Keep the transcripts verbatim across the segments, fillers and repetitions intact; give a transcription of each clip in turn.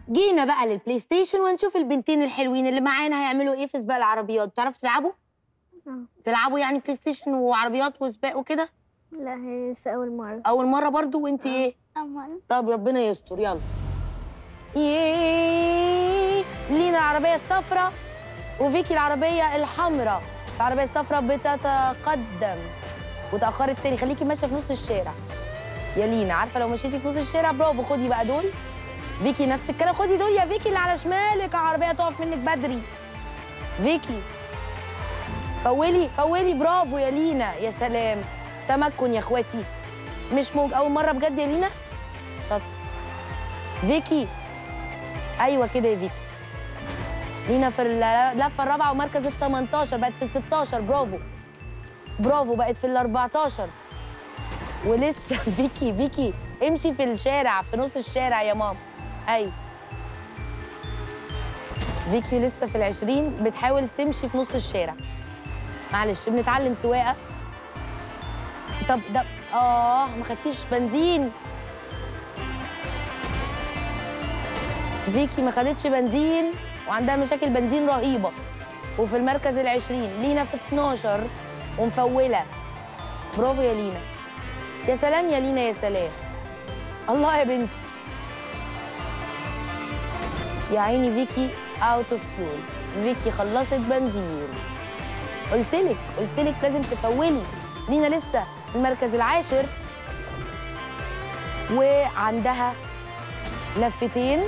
جينا بقى للبلاي ستيشن ونشوف البنتين الحلوين اللي معانا هيعملوا ايه في سباق العربيات. بتعرفوا تلعبوا؟ اه. تلعبوا يعني بلاي ستيشن وعربيات وسباق وكده؟ لا هي لسه أول مرة. أول مرة برضو وأنت اه. ايه؟ أول مرة. طب ربنا يستر. يلا. ياي لينا العربية الصفراء وفيكي العربية الحمراء. العربية الصفراء بتتقدم وتأخرت تاني. خليكي ماشية في نص الشارع يا لينا. عارفة لو مشيتي في نص الشارع برافو. خدي بقى دول. فيكي نفس الكلام. خدي دول يا فيكي اللي على شمالك. العربية تقف منك بدري. فيكي فولي فولي. برافو يا لينا. يا سلام. تمكن يا اخواتي. مش ممكن. أول مرة بجد يا لينا. شاطرة. فيكي ايوه كده يا فيكي. لينا في اللفه الرابعه ومركز ال تمنتاشر. بقت في ال ستاشر. برافو برافو. بقت في ال اربعتاشر ولسه. فيكي فيكي امشي في الشارع في نص الشارع يا ماما. ايوه فيكي لسه في العشرين بتحاول تمشي في نص الشارع. معلش بنتعلم سواقه. طب ده اه ما خدتيش بنزين. فيكي ما خدتش بنزين وعندها مشاكل بنزين رهيبه. وفي المركز العشرين. لينا في اتناشر ومفوله. برافو يا لينا. يا سلام يا لينا. يا سلام. الله يا بنتي. يا عيني فيكي اوت اوف فيول. فيكي خلصت بنزين. قلتلك قلتلك لازم تفولي. لينا لسه في المركز العاشر وعندها لفتين.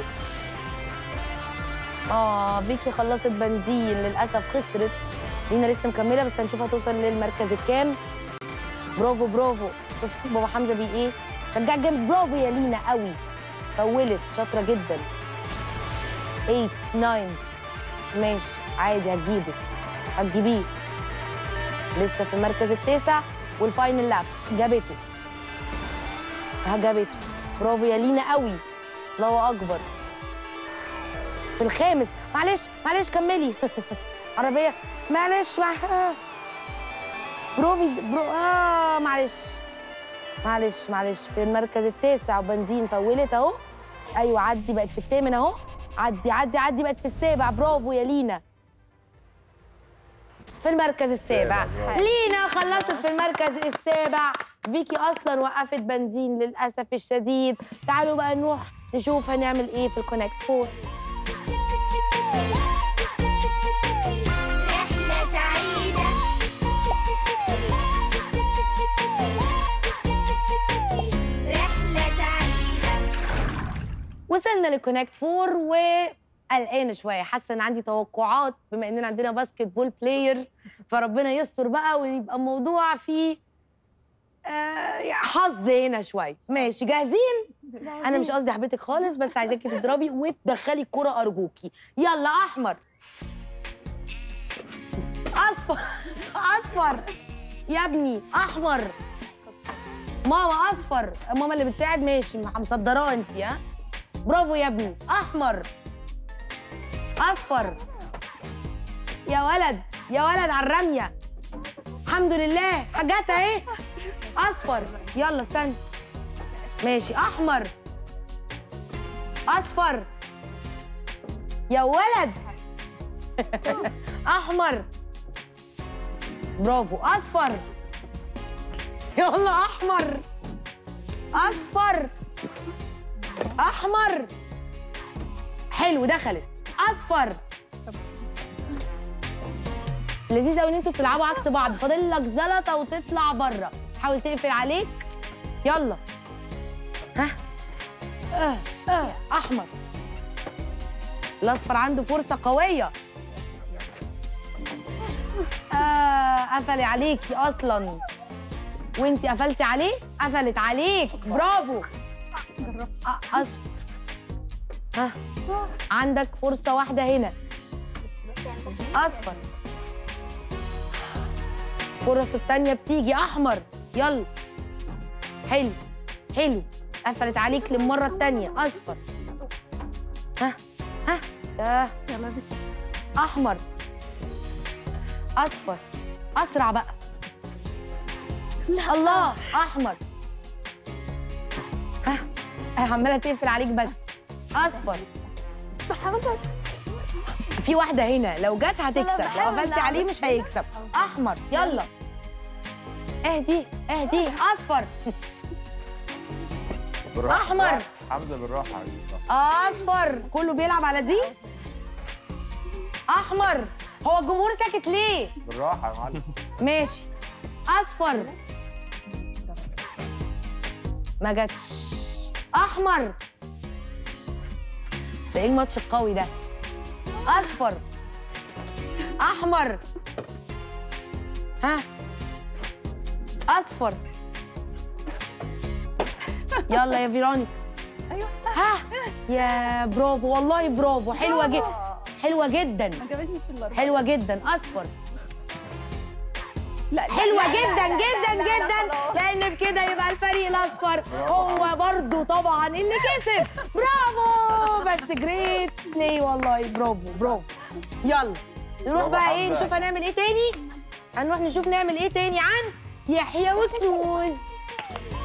اه فيكي خلصت بنزين للاسف خسرت. لينا لسه مكمله بس هنشوف هتوصل للمركز الكام. برافو برافو. شفتي بابا حمزه بي ايه؟ شجعك جامد. برافو يا لينا قوي. فولت. شاطره جدا. تمانية تسعة. ماشي عادي هتجيبه. هتجيبيه. لسه في المركز التاسع والفاينل لاب. جابته. جابته. برافو يا لينا قوي. الله اكبر. في الخامس. معلش معلش كملي. عربيه معلش مع... بروفي برو... اه معلش معلش معلش. في المركز التاسع وبنزين فولت اهو. ايوه عدي. بقت في الثامن اهو. عدي عدي عدي. بقت في السابع. برافو يا لينا. في المركز السابع. لينا خلصت في المركز السابع. فيكي اصلا وقفت بنزين للاسف الشديد. تعالوا بقى نروح نشوف هنعمل ايه في الكونكت فور. وصلنا للكونكت فور وقلقانه شويه. حاسه ان عندي توقعات بما اننا عندنا باسكت بول بلاير. فربنا يستر بقى ويبقى الموضوع فيه آه حظ هنا شويه. ماشي جاهزين؟ انا مش قصدي حبيتك خالص بس عايزاكي تضربي وتدخلي الكره ارجوكي. يلا احمر. اصفر. اصفر يا ابني. احمر. ماما اصفر. ماما اللي بتساعد. ماشي مصدراه انت. ها برافو يا ابني. احمر. اصفر. يا ولد يا ولد على الرميه. الحمد لله حاجات اهي. اصفر. يلا استنى. ماشي احمر. اصفر. يا ولد. احمر. برافو. اصفر. يلا احمر. اصفر. احمر. حلو دخلت. اصفر. لذيذ قوي ان انتوا بتلعبوا عكس بعض. فاضل لك زلطه وتطلع بره. حاول تقفل عليك. يلا. ها آه. آه. احمر. الاصفر عنده فرصه قويه. آه. قفل عليكي اصلا وانتي قفلتي عليه. قفلت عليك. برافو. اصفر. ها عندك فرصه واحده هنا. اصفر. فرص التانية بتيجي. احمر. يلا. حلو حلو. قفلت عليك للمره التانية. اصفر. ها ها ها يلا. احمر. اصفر. اسرع بقى. لا. الله. احمر. ها عماله تقفل عليك بس. اصفر. بحاول. في واحده هنا لو جت هتكسب، لو بحاول قفلتي ألعب عليه بس مش هيكسب. احمر يلا. اهدي اهدي. اصفر. بالراحة أحمر. بالراحة. حمزة بالراحة يا حبيبي. اصفر. كله بيلعب على دي. احمر. هو الجمهور ساكت ليه؟ بالراحة يا معلم. ماشي. اصفر. ما جاتش. احمر. ده ايه الماتش القوي ده؟ اصفر. احمر. ها. اصفر. يلا يا فيرونيكا. ايوه. ها. يا برافو والله برافو. حلوه جدا. حلوه جدا. ما عجبتنيش الاربعه. حلوه جدا. اصفر. لا لا، حلوه لا، لا، جدا لا، جدا لا، لا، جدا، خلاص. لان بكده يبقى الفريق الاصفر هو برضو طبعا اللي كسب. برافو. بس جريت بلاي والله. برافو برافو. يلا نروح برافو بقى ايه حمزة. نشوف هنعمل ايه تاني. هنروح نشوف نعمل ايه تاني عن يحيى وكنوز.